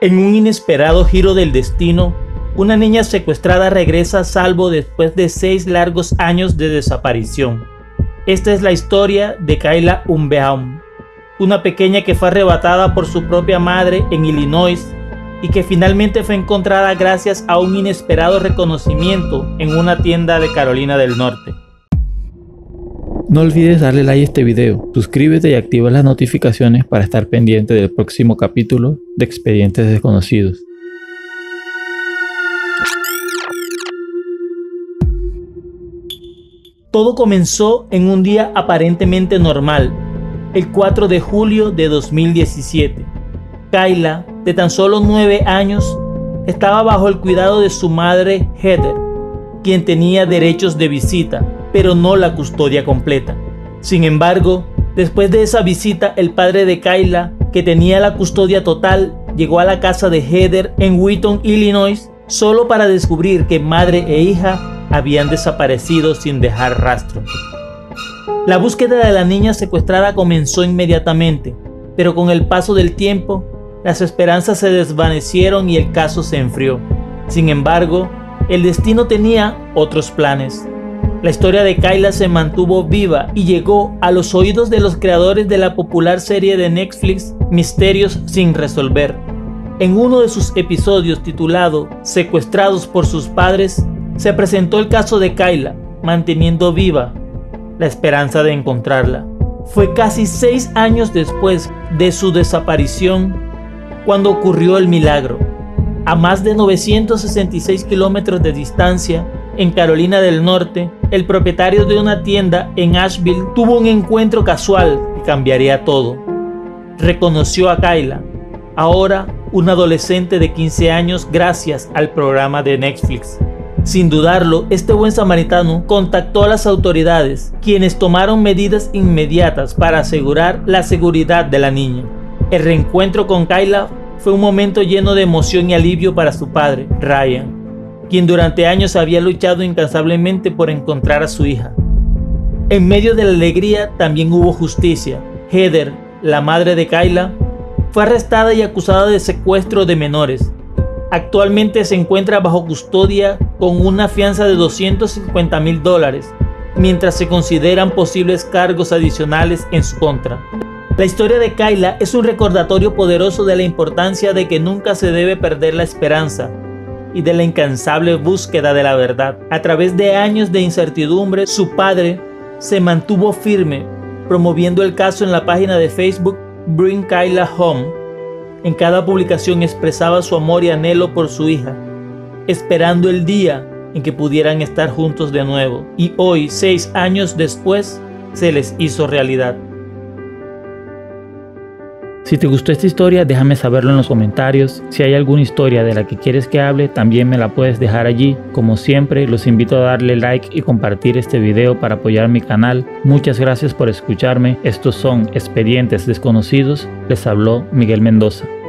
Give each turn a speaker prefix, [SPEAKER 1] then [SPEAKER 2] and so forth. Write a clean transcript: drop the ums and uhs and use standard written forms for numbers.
[SPEAKER 1] En un inesperado giro del destino, una niña secuestrada regresa a salvo después de 6 largos años de desaparición. Esta es la historia de Kayla Umbeaum, una pequeña que fue arrebatada por su propia madre en Illinois y que finalmente fue encontrada gracias a un inesperado reconocimiento en una tienda de Carolina del Norte.
[SPEAKER 2] No olvides darle like a este video, suscríbete y activa las notificaciones para estar pendiente del próximo capítulo de Expedientes Desconocidos.
[SPEAKER 1] Todo comenzó en un día aparentemente normal, el 4 de julio de 2017. Kayla, de tan solo 9 años, estaba bajo el cuidado de su madre Heather, quien tenía derechos de visita, pero no la custodia completa. Sin embargo, después de esa visita, el padre de Kayla, que tenía la custodia total, llegó a la casa de Heather en Wheaton, Illinois, solo para descubrir que madre e hija habían desaparecido sin dejar rastro. La búsqueda de la niña secuestrada comenzó inmediatamente, pero con el paso del tiempo, las esperanzas se desvanecieron y el caso se enfrió. Sin embargo, el destino tenía otros planes. La historia de Kayla se mantuvo viva y llegó a los oídos de los creadores de la popular serie de Netflix Misterios sin resolver. En uno de sus episodios titulado Secuestrados por sus padres, se presentó el caso de Kayla, manteniendo viva la esperanza de encontrarla. Fue casi 6 años después de su desaparición cuando ocurrió el milagro. A más de 966 kilómetros de distancia, en Carolina del Norte, el propietario de una tienda en Asheville tuvo un encuentro casual que cambiaría todo. Reconoció a Kayla, ahora una adolescente de 15 años, gracias al programa de Netflix. Sin dudarlo, este buen samaritano contactó a las autoridades, quienes tomaron medidas inmediatas para asegurar la seguridad de la niña. El reencuentro con Kayla fue un momento lleno de emoción y alivio para su padre, Ryan, quien durante años había luchado incansablemente por encontrar a su hija. En medio de la alegría también hubo justicia. Heather, la madre de Kayla, fue arrestada y acusada de secuestro de menores. Actualmente se encuentra bajo custodia con una fianza de $250,000, mientras se consideran posibles cargos adicionales en su contra. La historia de Kayla es un recordatorio poderoso de la importancia de que nunca se debe perder la esperanza y de la incansable búsqueda de la verdad. A través de años de incertidumbre, su padre se mantuvo firme, promoviendo el caso en la página de Facebook Bring Kayla Home. En cada publicación expresaba su amor y anhelo por su hija, esperando el día en que pudieran estar juntos de nuevo. Y hoy, 6 años después, se les hizo realidad.
[SPEAKER 2] Si te gustó esta historia, déjame saberlo en los comentarios. Si hay alguna historia de la que quieres que hable, también me la puedes dejar allí. Como siempre, los invito a darle like y compartir este video para apoyar mi canal. Muchas gracias por escucharme. Estos son Expedientes Desconocidos. Les habló Miguel Mendoza.